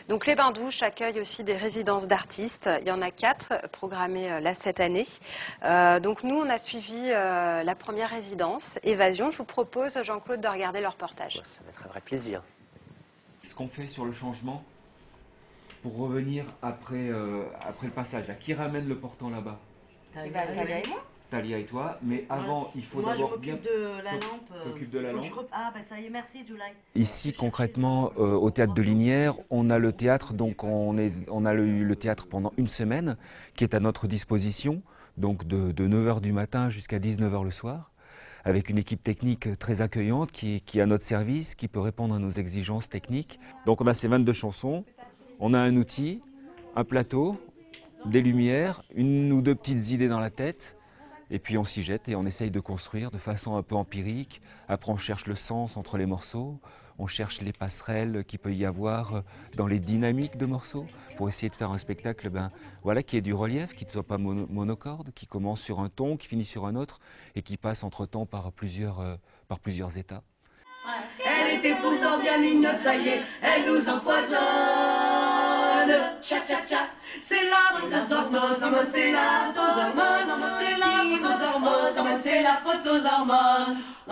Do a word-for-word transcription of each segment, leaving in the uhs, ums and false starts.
Donc les bains-douches accueillent aussi des résidences d'artistes. Il y en a quatre programmées euh, là cette année. Euh, donc nous, on a suivi euh, la première résidence, Évasion. Je vous propose, Jean-Claude, de regarder le reportage. Ça va être un vrai plaisir. Ce qu'on fait sur le changement pour revenir après, euh, après le passage, là, qui ramène le portant là-bas? Talia et moi. Talia et toi, mais avant, ouais. il faut Moi, d'abord je m'occupe bien... de la lampe. T'occupes de la lampe. Rep... Ah, bah ça y est, merci, July. Ici, concrètement, euh, au Théâtre de Linières, on a le théâtre, donc on, est, on a eu le théâtre pendant une semaine, qui est à notre disposition, donc de, de neuf heures du matin jusqu'à dix-neuf heures le soir, avec une équipe technique très accueillante qui, qui est à notre service, qui peut répondre à nos exigences techniques. Donc on a ces vingt-deux chansons, on a un outil, un plateau, des lumières, une ou deux petites idées dans la tête, et puis on s'y jette et on essaye de construire de façon un peu empirique. Après on cherche le sens entre les morceaux, on cherche les passerelles qu'il peut y avoir dans les dynamiques de morceaux pour essayer de faire un spectacle ben, voilà, qui ait du relief, qui ne soit pas mono monocorde, qui commence sur un ton, qui finit sur un autre et qui passe entre-temps par plusieurs, euh, par plusieurs états. Elle était pourtant bien mignonne, ça y est, elle nous empoisonne. Tcha tcha tcha, c'est la faute aux hormones, c'est la faute aux hormones, c'est la faute aux hormones, c'est la faute aux hormones. Oh.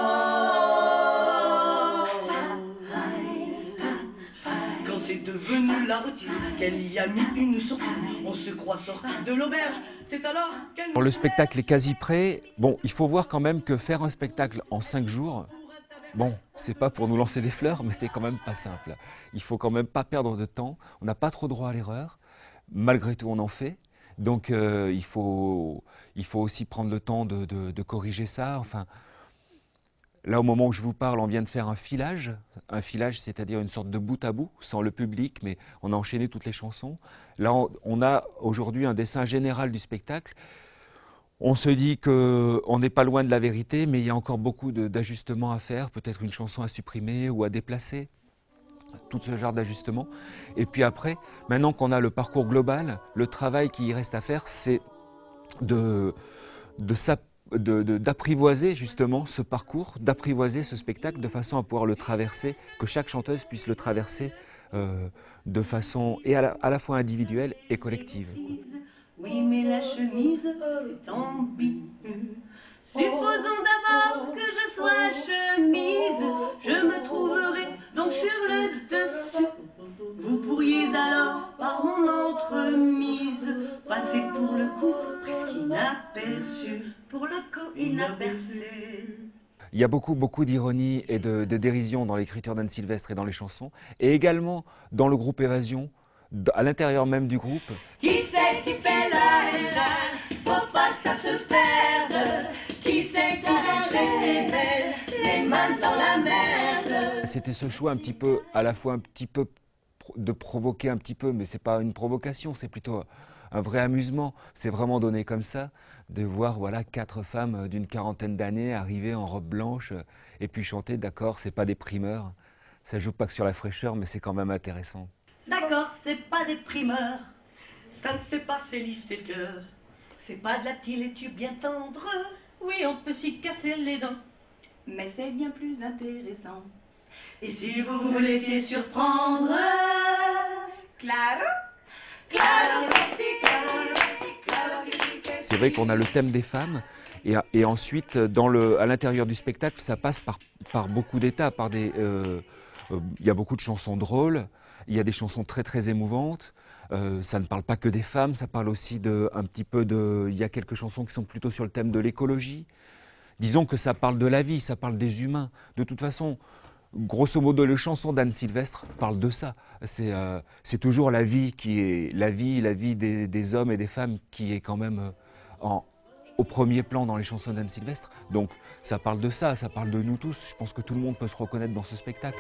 Quand c'est devenu la routine, qu'elle y a mis une sortie, on se croit sorti de l'auberge, c'est alors qu'elle... Le spectacle est quasi prêt. Bon, il faut voir quand même que faire un spectacle en cinq jours, bon, c'est pas pour nous lancer des fleurs, mais c'est quand même pas simple. Il faut quand même pas perdre de temps. On n'a pas trop droit à l'erreur. Malgré tout, on en fait. Donc, euh, il faut, il faut aussi prendre le temps de, de, de corriger ça. Enfin, là, au moment où je vous parle, on vient de faire un filage. Un filage, c'est-à-dire une sorte de bout à bout, sans le public, mais on a enchaîné toutes les chansons. Là, on, on a aujourd'hui un dessin général du spectacle. On se dit qu'on n'est pas loin de la vérité, mais il y a encore beaucoup d'ajustements à faire, peut-être une chanson à supprimer ou à déplacer, tout ce genre d'ajustements. Et puis après, maintenant qu'on a le parcours global, le travail qui reste à faire, c'est de, de, de, de, d'apprivoiser justement ce parcours, d'apprivoiser ce spectacle de façon à pouvoir le traverser, que chaque chanteuse puisse le traverser euh, de façon et à la, à la fois individuelle et collective. Oui, mais la chemise, c'est ambigu. Supposons d'abord que je sois chemise, je me trouverai donc sur le dessus. Vous pourriez alors, par mon entremise, passer pour le coup presque inaperçu, pour le coup inaperçu. Il y a beaucoup, beaucoup d'ironie et de, de dérision dans l'écriture d'Anne Sylvestre et dans les chansons, et également dans le groupe Évasion, à l'intérieur même du groupe. Qui c'est qui fait la erreur? Faut pas que ça se perde. Qui c'est qui rêve les mains dans la merde? C'était ce choix un petit peu, à la fois un petit peu de provoquer un petit peu, mais c'est pas une provocation, c'est plutôt un vrai amusement. C'est vraiment donné comme ça, de voir voilà quatre femmes d'une quarantaine d'années arriver en robe blanche et puis chanter. D'accord, c'est pas des primeurs, ça joue pas que sur la fraîcheur, mais c'est quand même intéressant. D'accord, c'est pas des primeurs, ça ne s'est pas fait lifter le cœur. C'est pas de la petite laitue bien tendre. Oui, on peut s'y casser les dents, mais c'est bien plus intéressant. Et si vous vous laissez surprendre, claro, claro que si, claro que si, que si. C'est vrai qu'on a le thème des femmes, et, et ensuite, dans le, à l'intérieur du spectacle, ça passe par, par beaucoup d'états, par des... Euh, euh, il y a beaucoup de chansons drôles, il y a des chansons très très émouvantes. Euh, ça ne parle pas que des femmes, ça parle aussi de, un petit peu de... Il y a quelques chansons qui sont plutôt sur le thème de l'écologie. Disons que ça parle de la vie, ça parle des humains. De toute façon, grosso modo, les chansons d'Anne Sylvestre parlent de ça. C'est euh, c'est toujours la vie qui est... La vie, la vie des, des hommes et des femmes qui est quand même euh, en, au premier plan dans les chansons d'Anne Sylvestre. Donc ça parle de ça, ça parle de nous tous. Je pense que tout le monde peut se reconnaître dans ce spectacle.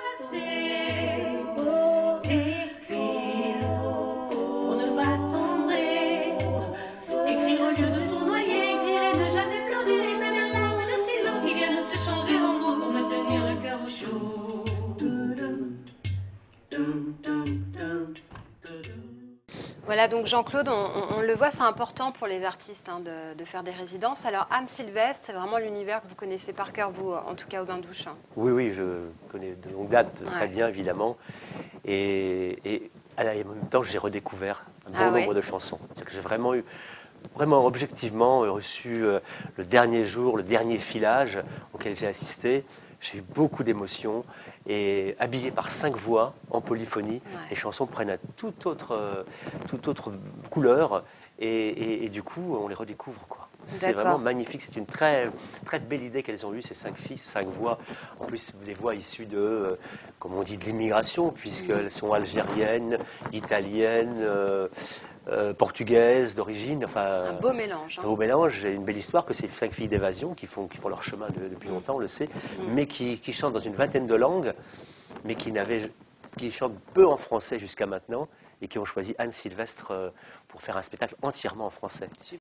Voilà, donc Jean-Claude, on, on, on le voit, c'est important pour les artistes hein, de, de faire des résidences. Alors Anne Sylvestre, c'est vraiment l'univers que vous connaissez par cœur, vous, en tout cas au bain-douche. Hein. Oui, oui, je connais de longue date très ouais. bien, évidemment. Et, et en même temps, j'ai redécouvert un bon Ah nombre ouais. de chansons. C'est que j'ai vraiment eu, vraiment objectivement reçu euh, le dernier jour, le dernier filage auquel j'ai assisté. J'ai eu beaucoup d'émotions et habillé par cinq voix en polyphonie, Ouais. les chansons prennent à toute autre, euh, toute autre couleur et, et- et du coup on les redécouvre quoi. C'est D'accord. vraiment magnifique, c'est une très, très belle idée qu'elles ont eue ces cinq filles, ces cinq voix. En plus des voix issues de, euh, comme on dit, de l'immigration puisqu'elles sont algériennes, italiennes, euh, euh, portugaises d'origine. Enfin, Un beau mélange. un hein. beau mélange et une belle histoire que ces cinq filles d'évasion qui font, qui font leur chemin de- depuis longtemps, on le sait, mais qui, qui chantent dans une vingtaine de langues, mais qui, n'avaient- qui chantent peu en français jusqu'à maintenant et qui ont choisi Anne Sylvestre euh, pour faire un spectacle entièrement en français.